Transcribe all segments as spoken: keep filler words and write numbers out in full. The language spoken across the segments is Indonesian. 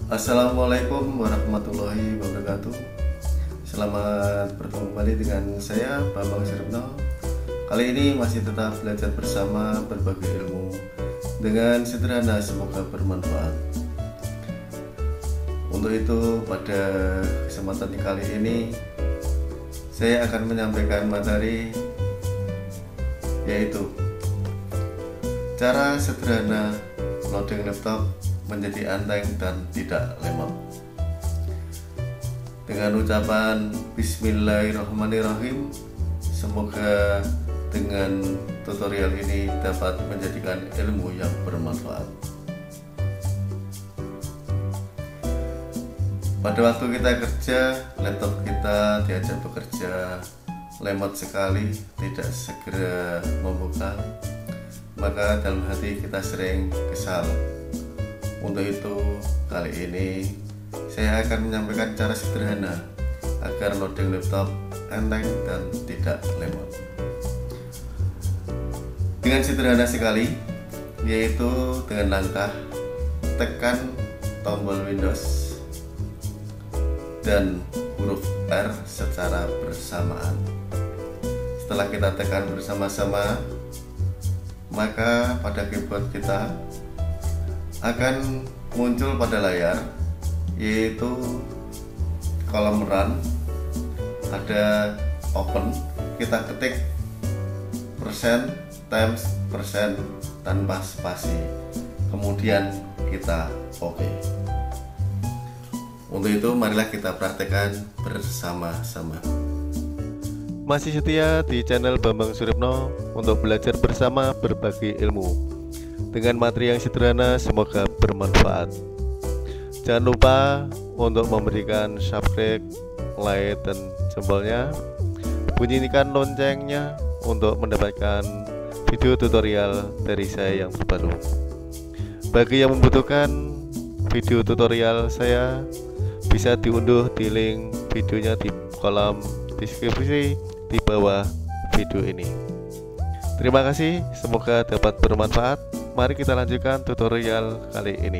Assalamualaikum warahmatullahi wabarakatuh. Selamat bertemu kembali dengan saya Bambang Suripno. Kali ini masih tetap belajar bersama berbagai ilmu dengan sederhana, semoga bermanfaat. Untuk itu pada kesempatan kali ini saya akan menyampaikan materi yaitu cara sederhana loading laptop menjadi enteng dan tidak lemot. Dengan ucapan Bismillahirrahmanirrahim, semoga dengan tutorial ini dapat menjadikan ilmu yang bermanfaat. Pada waktu kita kerja, laptop kita diajak bekerja, lemot sekali, tidak segera membuka, maka dalam hati kita sering kesal. Untuk itu, kali ini saya akan menyampaikan cara sederhana agar loading laptop enteng dan tidak lemot. Dengan sederhana sekali, yaitu dengan langkah tekan tombol Windows dan huruf R secara bersamaan. Setelah kita tekan bersama-sama, maka pada keyboard kita akan muncul pada layar yaitu kolom run, ada open, kita ketik persen times persen tanpa spasi, kemudian kita oke. Untuk itu marilah kita praktekkan bersama-sama. Masih setia di channel Bambang Suripno untuk belajar bersama berbagi ilmu dengan materi yang sederhana, semoga bermanfaat. Jangan lupa untuk memberikan subscribe, like, dan jempolnya. Bunyikan loncengnya untuk mendapatkan video tutorial dari saya yang terbaru. Bagi yang membutuhkan video tutorial saya, bisa diunduh di link videonya di kolom deskripsi di bawah video ini. Terima kasih, semoga dapat bermanfaat. Mari kita lanjutkan tutorial kali ini.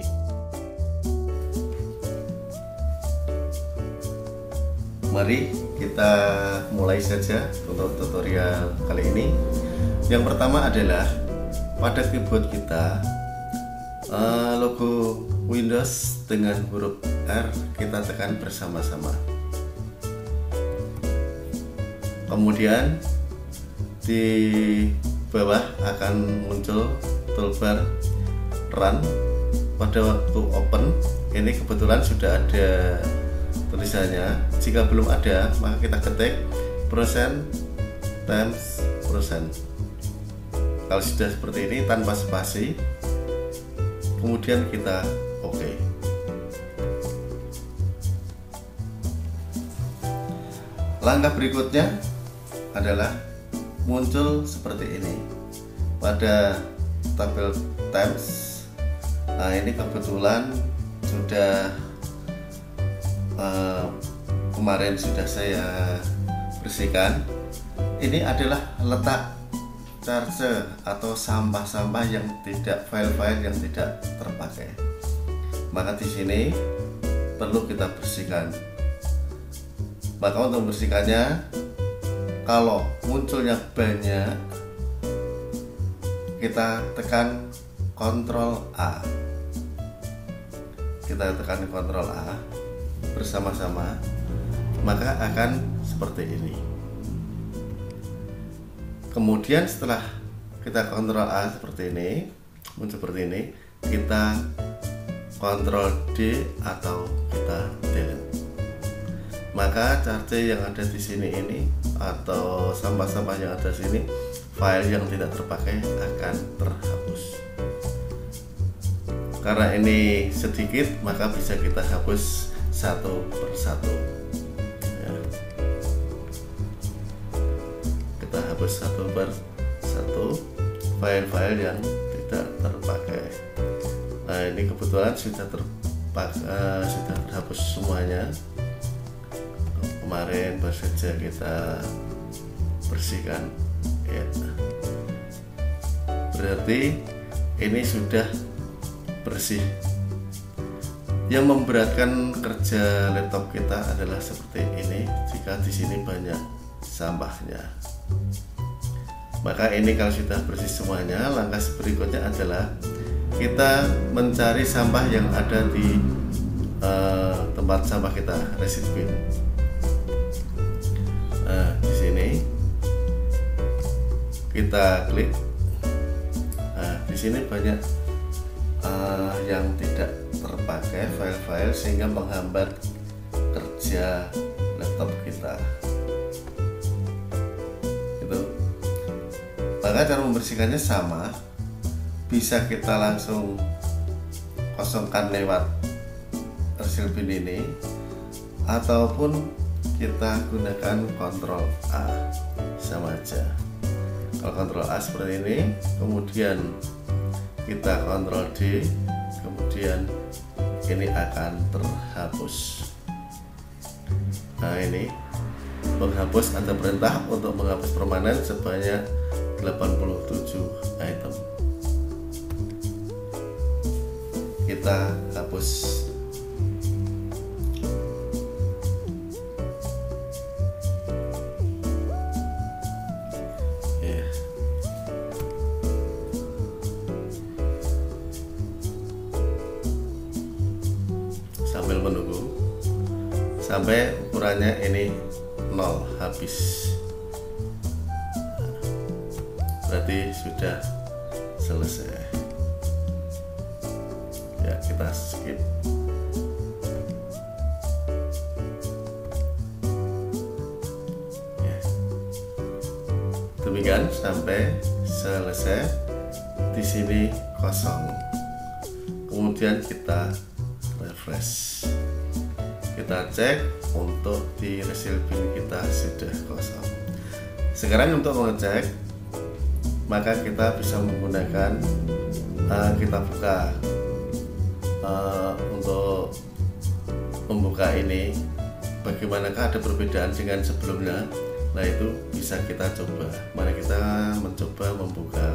Mari kita mulai saja untuk tutorial kali ini. Yang pertama adalah pada keyboard kita, logo Windows dengan huruf R kita tekan bersama-sama. Kemudian di bawah akan muncul toolbar run. Pada waktu open ini kebetulan sudah ada tulisannya. Jika belum ada, maka kita ketik persen times persen. Kalau sudah seperti ini tanpa spasi, kemudian kita oke. Langkah berikutnya adalah muncul seperti ini pada tabel times. Nah, ini kebetulan sudah uh, kemarin sudah saya bersihkan. Ini adalah letak charge atau sampah-sampah yang tidak, file-file yang tidak terpakai. Maka di sini perlu kita bersihkan. Maka untuk membersihkannya, kalau munculnya banyak, kita tekan Ctrl A. Kita tekan Ctrl A bersama-sama, maka akan seperti ini. Kemudian setelah kita Ctrl A seperti ini, muncul seperti ini, kita Ctrl D atau kita delete. Maka charge yang ada di sini ini atau sampah-sampah yang ada di sini, file yang tidak terpakai akan terhapus. Karena ini sedikit, maka bisa kita hapus satu persatu. Ya. Kita hapus satu per satu file-file yang tidak terpakai. Nah, ini kebetulan sudah terpakai, uh, sudah terhapus semuanya. Kemarin baru saja kita bersihkan, ya. Berarti ini sudah bersih. Yang memberatkan kerja laptop kita adalah seperti ini. Jika di sini banyak sampahnya, maka ini kalau sudah bersih semuanya, langkah berikutnya adalah kita mencari sampah yang ada di uh, tempat sampah kita, recycle bin. Nah, di sini kita klik. Nah, di sini banyak uh, yang tidak terpakai file-file sehingga menghambat kerja laptop kita. Itu. Maka cara membersihkannya sama, bisa kita langsung kosongkan lewat recycle bin ini, ataupun kita gunakan kontrol A, sama aja. Kalau kontrol A seperti ini, kemudian kita kontrol D, kemudian ini akan terhapus. Nah, ini menghapus, ada perintah untuk menghapus permanen sebanyak delapan puluh tujuh item. Kita hapus. Ya. Sambil menunggu sampai ukurannya ini nol, habis. Berarti sudah selesai. Ya, kita skip. Ya. Demikian sampai selesai. Di sini kosong. Kemudian kita refresh. Kita cek untuk di recycle bin kita sudah kosong. Sekarang untuk mengecek, maka kita bisa menggunakan uh, kita buka uh, untuk membuka ini. Bagaimanakah ada perbedaan dengan sebelumnya? Nah, itu bisa kita coba. Mari kita mencoba membuka.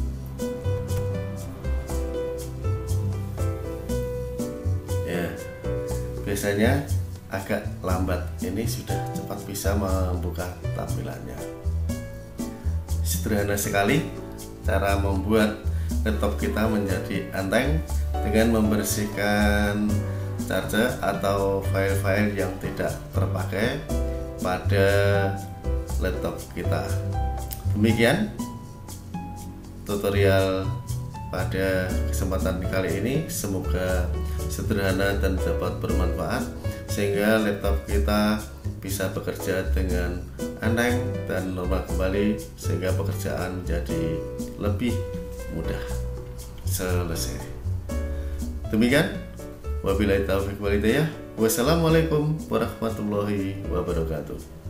Ya, biasanya agak lambat. Ini sudah cepat bisa membuka tampilannya. Sederhana sekali cara membuat laptop kita menjadi enteng dengan membersihkan charger atau file-file yang tidak terpakai pada laptop kita. Demikian tutorial pada kesempatan kali ini, semoga sederhana dan dapat bermanfaat sehingga laptop kita bisa bekerja dengan enteng dan normal kembali, sehingga pekerjaan menjadi lebih mudah selesai. Demikian, wabillahi taufiq wal hidayah. Wassalamualaikum warahmatullahi wabarakatuh.